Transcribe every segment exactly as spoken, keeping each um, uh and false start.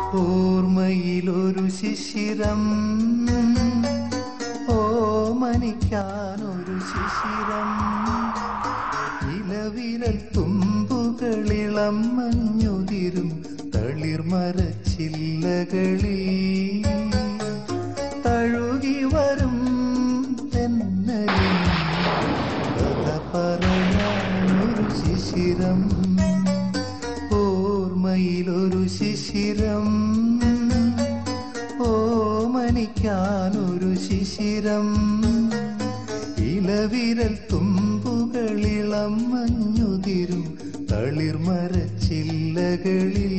ഓർമ്മയിലൊരു ശിശിരം, ഓമനിക്കാനൊരു ശിശിരം, ഇലവിരൽ തുമ്പുകളിളം മഞ്ഞുതിരും തളിർമരച്ചില്ലകളിൽ തഴുകി വരും തെന്നലിൻ കഥ പറയാനൊരു ശിശിരം. ഓർമ്മയിലൊരു ശിശിരം, ഓമനിക്കാനൊരു ശിശിരം, ഇലവിരൽ തുമ്പുകളിളം മഞ്ഞുതിരും തളിർമരച്ചില്ലകളിൽ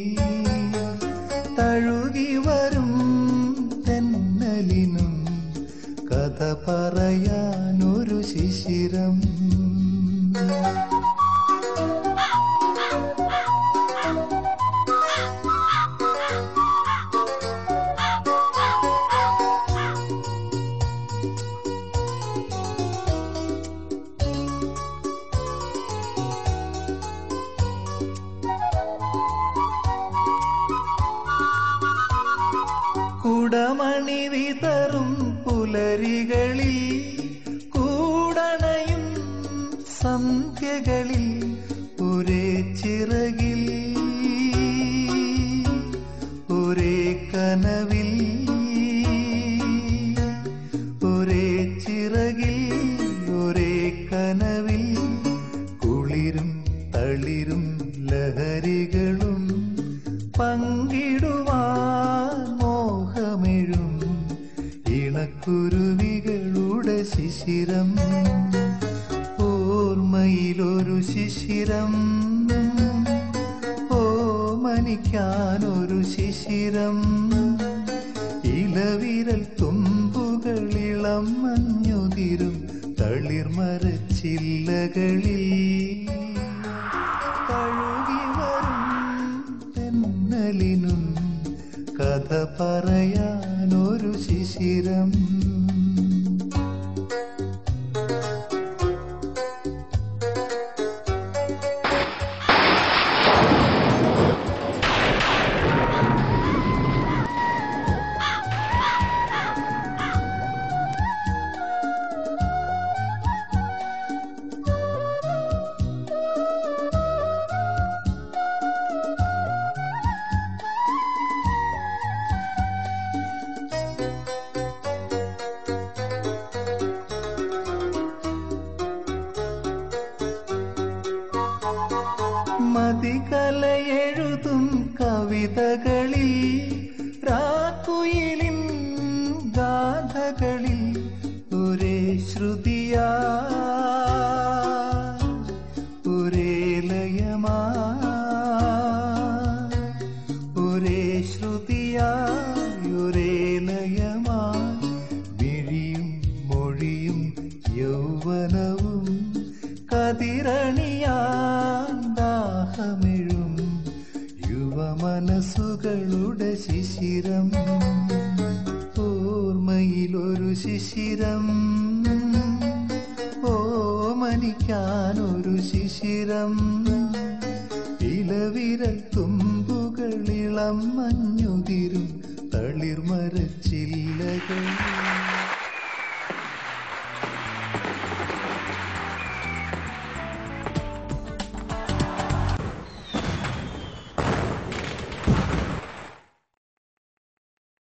തഴുകി വരും തെന്നലിനും കഥ പറയാനൊരു ശിശിരം. കുടമണി വിതറും പുലരികളിൽ കൂടണയും സന്ധ്യകളിൽ ഒരേ ചിറകിൽ ഒരേ കനവിൽ ഒരേ ചിറകിൽ ഒരേ കനവിൽ കുളിരും തളിരും ലഹരികളും പങ്കിടുവാൻ മോഹമെഴും ഇണക്കുരുവികളുടെ ശിശിരം. ഓർമ്മയിലൊരു ശിശിരം, ഓമനിക്കാനൊരു ശിശിരം, ഇലവിരൽ തുമ്പുകളിളം മഞ്ഞുതിരും തളിർമരച്ചില്ലകളിൽ തഴുകി വരും തെന്നലിനും കഥ പറയാനൊരു ശിശിരം. മതികലയെഴുതും കവിതകളിൽ രാക്കുയിലിൻ ഗാഥകളിൽ ഒരേ ശ്രുതിയാ ഒരേ ലയമാ ഒരേ ശ്രുതിയാ ഒരേ ലയമാ വിഴിയും മൊഴിയും യൗവനവും കതിരണിയാൻ ദാഹമെഴും യുവമനസ്സുകളുടെ ശിശിരം. ഓർമ്മയിലൊരു ശിശിരം, ഓമനിക്കാനൊരു ശിശിരം, ഇലവിരൽ തുമ്പുകളിളം മഞ്ഞുതിരും തളിർമരച്ചില്ലകൾ.